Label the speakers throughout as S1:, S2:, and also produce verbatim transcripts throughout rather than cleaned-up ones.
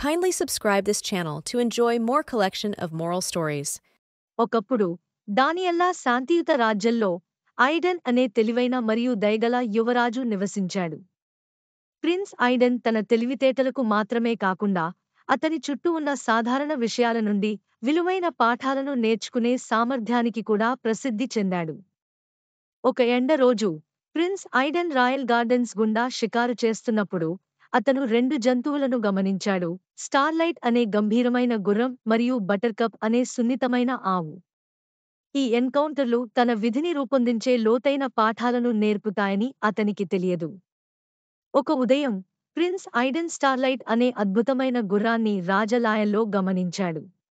S1: Kindly subscribe this channel to enjoy more collection of moral stories.
S2: ఒకప్పుడు దానియల్లా శాంతియుత రాజ్యంలో Aiden అనే తెలివైన మరియు దయగల యువరాజు నివసించాడు. ప్రిన్స్ ఐడెన్ తన తెలివితేటలకు మాత్రమే కాకుండా అతని చుట్టూ ఉన్న సాధారణ విషయాల నుండి విలువైన పాఠాలను నేర్చుకునే సామర్థ్యానికి కూడా ప్రసిద్ధి చెందాడు. ఒక ఎండ రోజు ప్రిన్స్ ఐడెన్ రాయల్ గార్డెన్స్ గుండా షికారు చేస్తున్నప్పుడు అతను రెండు జంతువులను గమనించాడు: స్టార్లైట్ అనే గంభీరమైన గుర్రం మరియు బటర్కప్ అనే సున్నితమైన ఆవు. ఈ ఎన్కౌంటర్లు తన విధిని రూపొందించే లోతైన పాఠాలను నేర్పుతాయని అతనికి తెలియదు. ఒక ఉదయం ప్రిన్స్ ఐడెన్ స్టార్లైట్ అనే అద్భుతమైన గుర్రాన్ని రాజలాయల్లో గమనించాడు.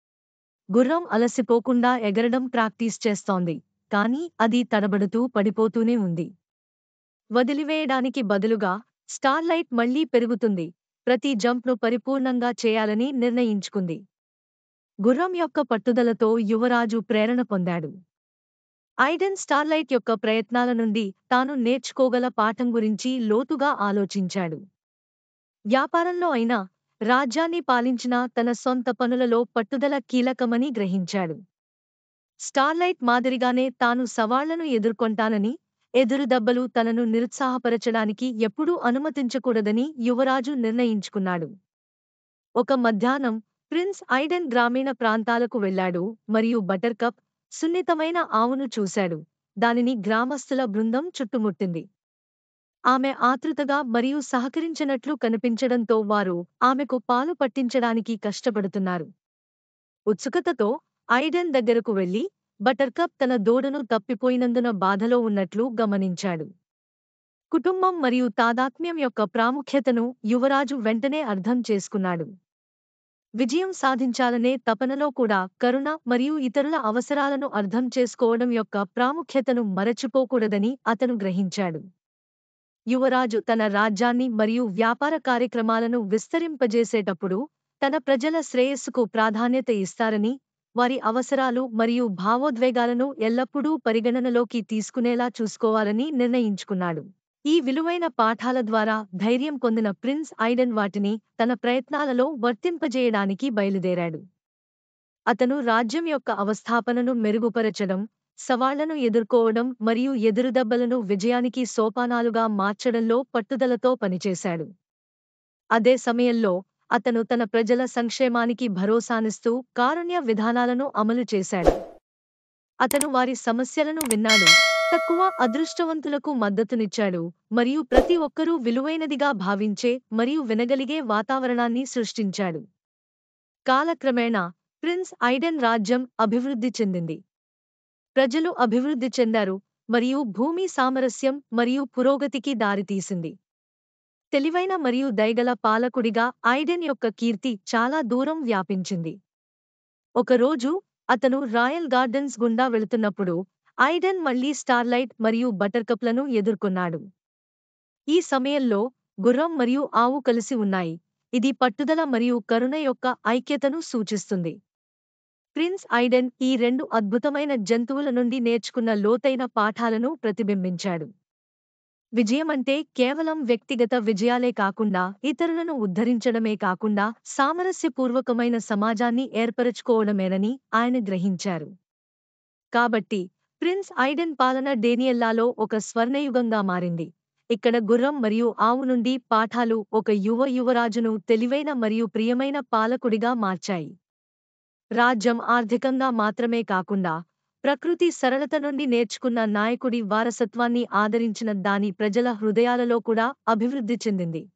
S2: గుర్రం అలసిపోకుండా ఎగరడం ప్రాక్టీస్ చేస్తోంది, కానీ అది తడబడుతూ పడిపోతూనే ఉంది. వదిలివేయడానికి బదులుగా స్టార్లైట్ మళ్లీ పెరుగుతుంది, ప్రతి జంప్ను పరిపూర్ణంగా చేయాలని నిర్ణయించుకుంది. గుర్రం యొక్క పట్టుదలతో యువరాజు ప్రేరణ పొందాడు. ఐడెన్ స్టార్లైట్ యొక్క ప్రయత్నాల నుండి తాను నేర్చుకోగల పాఠం గురించి లోతుగా ఆలోచించాడు. వ్యాపారంలో అయినా, రాజ్యాన్ని పాలించినా తన సొంత పనులలో పట్టుదల కీలకమని గ్రహించాడు. స్టార్లైట్ మాదిరిగానే తాను సవాళ్లను ఎదుర్కొంటానని, ఎదురుదెబ్బలు తనను నిరుత్సాహపరచడానికి ఎప్పుడూ అనుమతించకూడదని యువరాజు నిర్ణయించుకున్నాడు. ఒక మధ్యాహ్నం ప్రిన్స్ ఐడెన్ గ్రామీణ ప్రాంతాలకు వెళ్లాడు మరియు బటర్కప్, సున్నితమైన ఆవును చూశాడు. దానిని గ్రామస్తుల బృందం చుట్టుముట్టింది. ఆమె ఆతృతగా మరియు సహకరించినట్లు కనిపించడంతో వారు ఆమెకు పాలు పట్టించడానికి కష్టపడుతున్నారు. ఉత్సుకతతో ఐడెన్ దగ్గరకు వెళ్లి బటర్కప్ తన దూడను తప్పిపోయినందున బాధలో ఉన్నట్లు గమనించాడు. కుటుంబం మరియు తాదాత్మ్యం యొక్క ప్రాముఖ్యతను యువరాజు వెంటనే అర్థం చేసుకున్నాడు. విజయం సాధించాలనే తపనలో కూడా కరుణ మరియు ఇతరుల అవసరాలను అర్థం చేసుకోవడం యొక్క ప్రాముఖ్యతను మరచిపోకూడదని అతను గ్రహించాడు. యువరాజు తన రాజ్యాన్ని మరియు వ్యాపార కార్యక్రమాలను విస్తరింపజేసేటప్పుడు తన ప్రజల శ్రేయస్సుకు ప్రాధాన్యత ఇస్తారని, వారి అవసరాలు మరియు భావోద్వేగాలను ఎల్లప్పుడూ పరిగణనలోకి తీసుకునేలా చూసుకోవాలని నిర్ణయించుకున్నాడు. ఈ విలువైన పాఠాల ద్వారా ధైర్యం పొందిన ప్రిన్స్ ఐడెన్ వాటిని తన ప్రయత్నాలలో వర్తింపజేయడానికి బయలుదేరాడు. అతను రాజ్యం యొక్క అవస్థాపనను మెరుగుపరచడం, సవాళ్లను ఎదుర్కోవడం మరియు ఎదురుదెబ్బలను విజయానికి సోపానాలుగా మార్చడంలో పట్టుదలతో పనిచేశాడు. అదే సమయంలో అతను తన ప్రజల సంక్షేమానికి భరోసానిస్తూ కారుణ్య విధానాలను అమలు చేశాడు. అతను వారి సమస్యలను విన్నాడు, తక్కువ అదృష్టవంతులకు మద్దతునిచ్చాడు మరియు ప్రతి ఒక్కరూ విలువైనదిగా భావించే మరియు వినగలిగే వాతావరణాన్ని సృష్టించాడు. కాలక్రమేణా ప్రిన్స్ ఐడెన్ రాజ్యం అభివృద్ధి చెందింది. ప్రజలు అభివృద్ధి చెందారు మరియు భూమి సామరస్యం మరియు పురోగతికి దారితీసింది. తెలివైన మరియు దయగల పాలకుడిగా ఐడెన్ యొక్క కీర్తి చాలా దూరం వ్యాపించింది. ఒకరోజు అతను రాయల్ గార్డెన్స్ గుండా వెళుతున్నప్పుడు ఐడెన్ మళ్లీ స్టార్లైట్ మరియు బటర్కప్లను ఎదుర్కొన్నాడు. ఈ సమయంలో గుర్రం మరియు ఆవు కలిసి ఉన్నాయి, ఇది పట్టుదల మరియు కరుణ యొక్క ఐక్యతను సూచిస్తుంది. ప్రిన్స్ ఐడెన్ ఈ రెండు అద్భుతమైన జంతువుల నుండి నేర్చుకున్న లోతైన పాఠాలను ప్రతిబింబించాడు. విజయమంటే కేవలం వ్యక్తిగత విజయాలే కాకుండా ఇతరులను ఉద్ధరించడమే కాకుండా సామరస్యపూర్వకమైన సమాజాన్ని ఏర్పరచుకోవడమేనని ఆయన గ్రహించారు. కాబట్టి ప్రిన్స్ ఐడెన్ పాలన డేనియల్లాలో ఒక స్వర్ణయుగంగా మారింది. ఇక్కడ గుర్రం మరియు ఆవు నుండి పాఠాలు ఒక యువ యువరాజును తెలివైన మరియు ప్రియమైన పాలకుడిగా మార్చాయి. రాజ్యం ఆర్థికంగా మాత్రమే కాకుండా ప్రకృతి సరళత నుండి నేర్చుకున్న నాయకుడి వారసత్వాన్ని ఆదరించిన దాని ప్రజల హృదయాలలో కూడా అభివృద్ధి చెందింది.